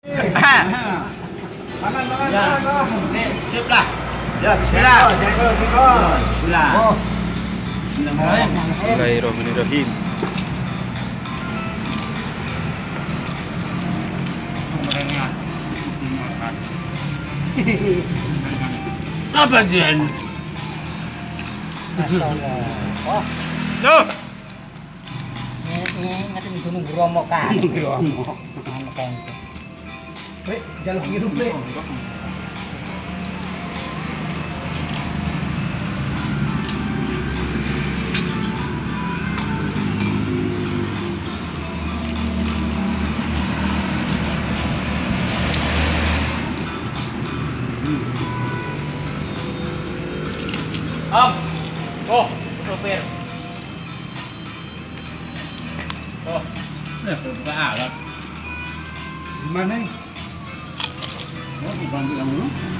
Siap lah. Ya, bismillah. Bismillah. Bismillahirrahmanirrahim. Apa Jen? Oh, Tuh. ini ngatin Gunung Bromo kan. Bromo. Kan. Weh, jaluk hidup, weh. Om. Oh, sopir. Oh. Buka alat. Gimana? Oh, dibantu kamu.